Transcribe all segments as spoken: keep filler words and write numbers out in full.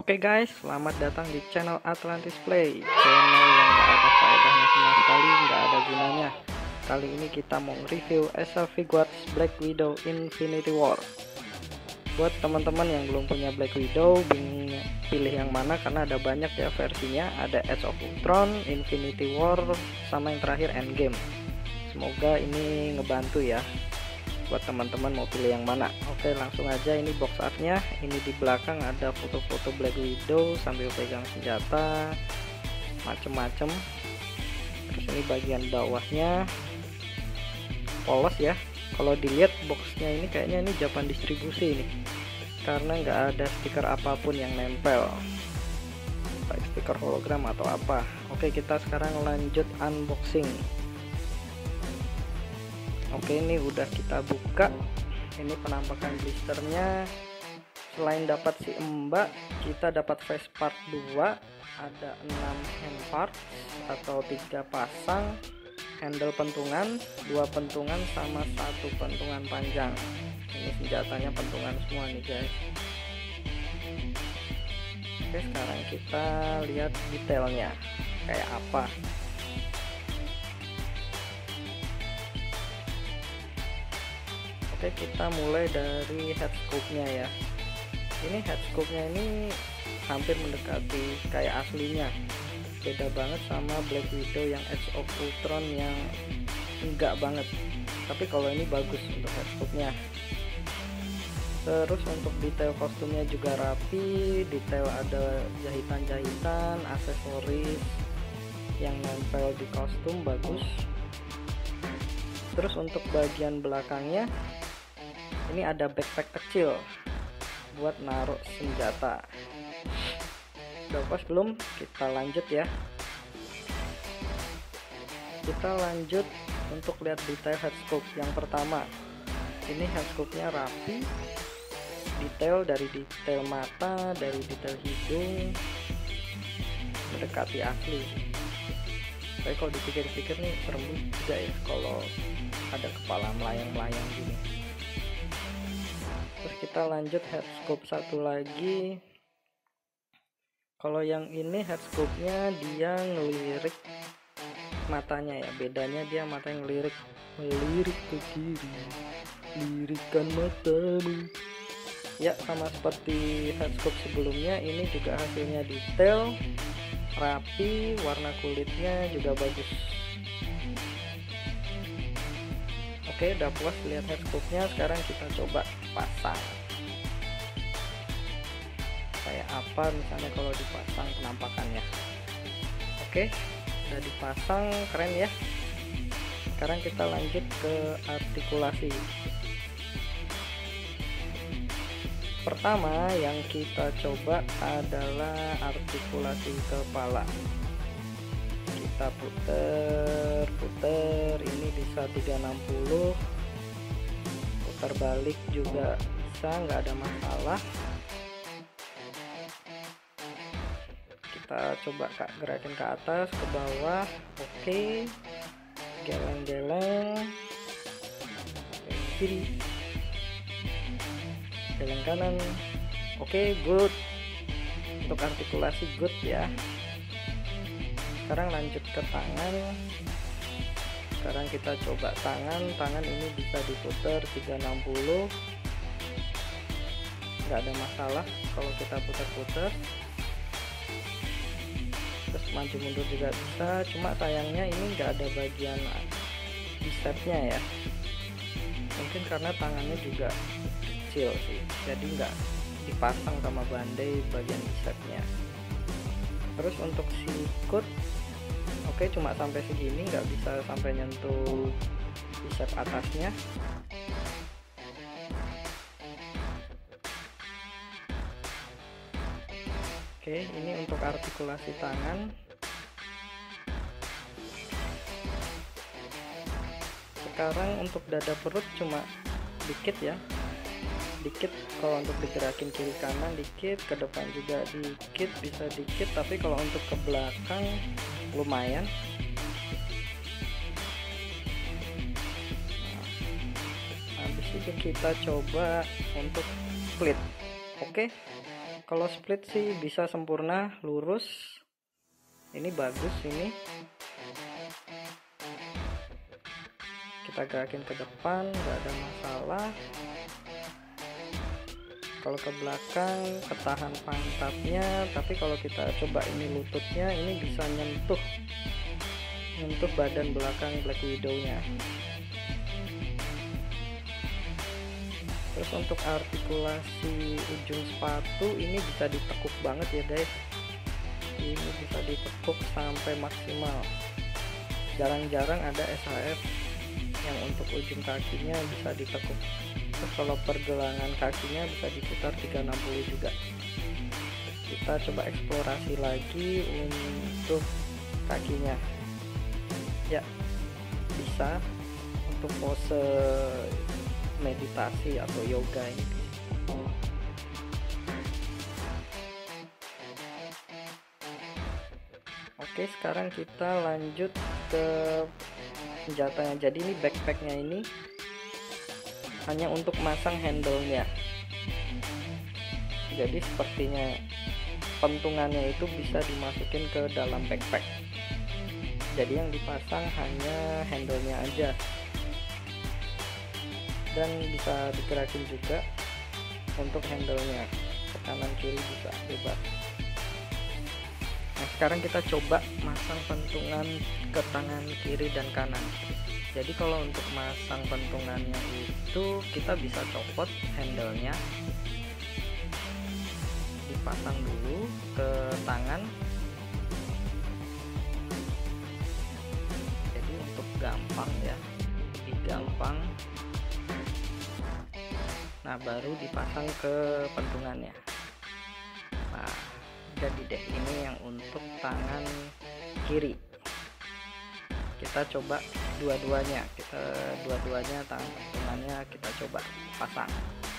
Oke guys, selamat datang di channel Atlantis Play, channel yang gak ada faedahnya sama sekali, gak ada gunanya. Kali ini kita mau review Ace Figuarts Black Widow Infinity War. Buat teman-teman yang belum punya Black Widow, bingung pilih yang mana karena ada banyak ya versinya. Ada Age of Ultron, Infinity War, sama yang terakhir Endgame. Semoga ini ngebantu ya buat teman-teman mau pilih yang mana. Oke, langsung aja. Ini box artnya. Ini di belakang ada foto-foto Black Widow sambil pegang senjata macem-macem. Terus ini bagian bawahnya polos ya. Kalau dilihat boxnya ini kayaknya ini Japan distribusi ini, karena nggak ada stiker apapun yang nempel, baik stiker hologram atau apa. Oke, kita sekarang lanjut unboxing. Oke, ini udah kita buka. Ini penampakan blisternya. Selain dapat si Mbak, kita dapat face part dua, ada enam hand parts atau tiga pasang, handle pentungan, dua pentungan sama satu pentungan panjang. Ini senjatanya pentungan semua nih guys. Oke, sekarang kita lihat detailnya kayak apa. Oke, kita mulai dari head scope-nya ya. Ini head scope-nya ini hampir mendekati kayak aslinya. Beda banget sama Black Widow yang Age of Ultron yang enggak banget. Tapi kalau ini bagus untuk head scope-nya. Terus untuk detail kostumnya juga rapi, detail ada jahitan-jahitan, aksesoris yang nempel di kostum bagus. Terus untuk bagian belakangnya ini ada backpack kecil buat naruh senjata. Udah pas belum? Kita lanjut ya. Kita lanjut untuk lihat detail headscope. Yang pertama, ini headscope-nya rapi, detail dari detail mata, dari detail hidung mendekati asli. Tapi kalau dipikir-pikir nih serem juga ya kalau ada kepala melayang-melayang gini. Terus kita lanjut headscope satu lagi. Kalau yang ini headscope-nya dia ngelirik matanya ya. Bedanya dia mata yang ngelirik, melirik ke kiri, lirikan matamu. Ya, sama seperti headscope sebelumnya, ini juga hasilnya detail, rapi, warna kulitnya juga bagus. Oke, udah puas lihat headscope-nya. Sekarang kita coba pasang. Kayak apa misalnya kalau dipasang penampakannya. Oke, udah dipasang, keren ya. Sekarang kita lanjut ke artikulasi. Pertama yang kita coba adalah artikulasi kepala. Kita puter puter ini bisa tiga ratus enam puluh, putar balik juga bisa, nggak ada masalah. Kita coba kak gerakin ke atas, ke bawah. Oke, geleng-geleng kiri, geleng kanan. Oke, good. Untuk artikulasi good ya. Sekarang lanjut ke tangan. Sekarang kita coba tangan. Tangan ini bisa diputar tiga ratus enam puluh, nggak ada masalah kalau kita putar-putar. Terus maju mundur juga bisa. Cuma sayangnya ini nggak ada bagian bicepnya ya. Mungkin karena tangannya juga kecil sih, jadi nggak dipasang sama bandai bagian bicepnya. Terus untuk sikut, oke, cuma sampai segini, nggak bisa sampai nyentuh bicep atasnya. Oke, ini untuk artikulasi tangan. Sekarang untuk dada perut cuma dikit ya, dikit. Kalau untuk digerakin kiri kanan dikit, ke depan juga dikit, bisa dikit. Tapi kalau untuk ke belakang lumayan. Nah, habis itu kita coba untuk split. Oke, kalau split sih bisa sempurna lurus, ini bagus. Ini kita gerakin ke depan, nggak ada masalah. Kalau ke belakang ketahan pantatnya, tapi kalau kita coba ini lututnya, ini bisa nyentuh nyentuh badan belakang Black Widow-nya. Terus untuk artikulasi ujung sepatu ini bisa ditekuk banget ya guys, ini bisa ditekuk sampai maksimal. Jarang-jarang ada S H F yang untuk ujung kakinya bisa ditekuk. Terus kalau pergelangan kakinya bisa diputar tiga ratus enam puluh juga. Kita coba eksplorasi lagi untuk kakinya ya, bisa untuk pose meditasi atau yoga ini. Oke, sekarang kita lanjut ke senjatanya. Jadi ini backpacknya ini hanya untuk masang handle-nya. Jadi sepertinya pentungannya itu bisa dimasukin ke dalam backpack. Jadi yang dipasang hanya handle-nya aja. Dan bisa digerakin juga untuk handle-nya ke kanan kiri, bisa bebas. Nah, sekarang kita coba masang pentungan ke tangan kiri dan kanan. Jadi kalau untuk masang pentungannya itu kita bisa copot handle-nya, dipasang dulu ke tangan. Jadi untuk gampang ya, lebih gampang. Nah, baru dipasang ke pentungannya. Nah, jadi deh ini yang untuk tangan kiri. Kita coba dua-duanya, kita dua-duanya tangan pentungannya kita coba pasang.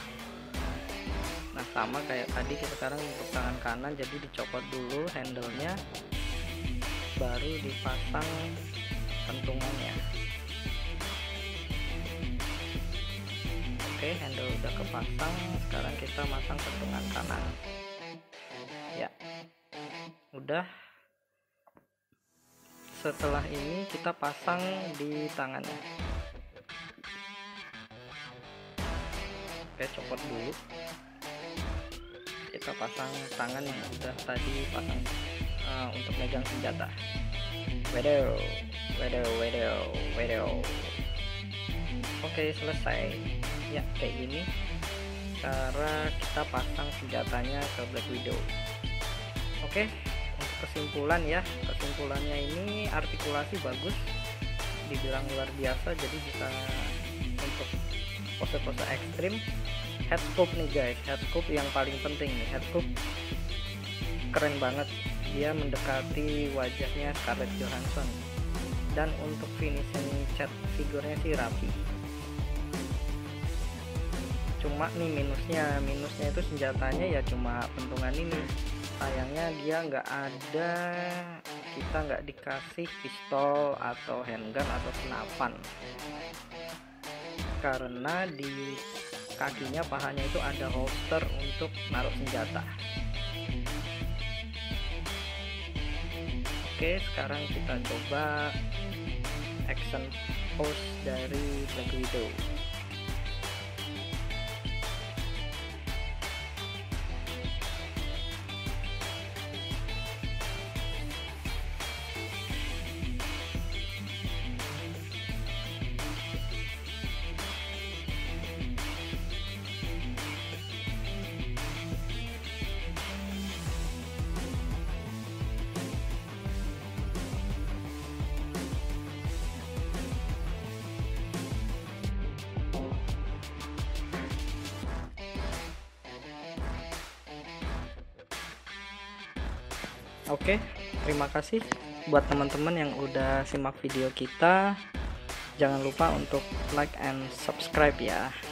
Nah, sama kayak tadi, kita sekarang untuk tangan kanan, jadi dicopot dulu handle-nya, baru dipasang pentungannya. Oke, handle udah kepasang, sekarang kita masang pentungan kanan ya, udah. Setelah ini kita pasang di tangannya. Oke, copot dulu, kita pasang tangan yang udah tadi pasang uh, untuk megang senjata. Wedow, wedow, wedow, wedow. Oke, selesai ya, kayak gini cara kita pasang senjatanya ke Black Widow. Oke, untuk kesimpulan ya, kesimpulannya ini artikulasi bagus, dibilang luar biasa. Jadi bisa untuk pose-pose ekstrim. Head scope nih guys, head scope yang paling penting nih, head scope keren banget, dia mendekati wajahnya Scarlett Johansson. Dan untuk finishing cat figurnya sih rapi. Cuma nih minusnya, minusnya itu senjatanya ya cuma pentungan ini. Sayangnya dia nggak ada, kita nggak dikasih pistol atau handgun atau senapan, karena di kakinya, pahanya itu ada holster untuk naruh senjata. Oke, sekarang kita coba action pose dari Black Widow. Oke, terima kasih buat teman-teman yang udah simak video kita. Jangan lupa untuk like and subscribe ya.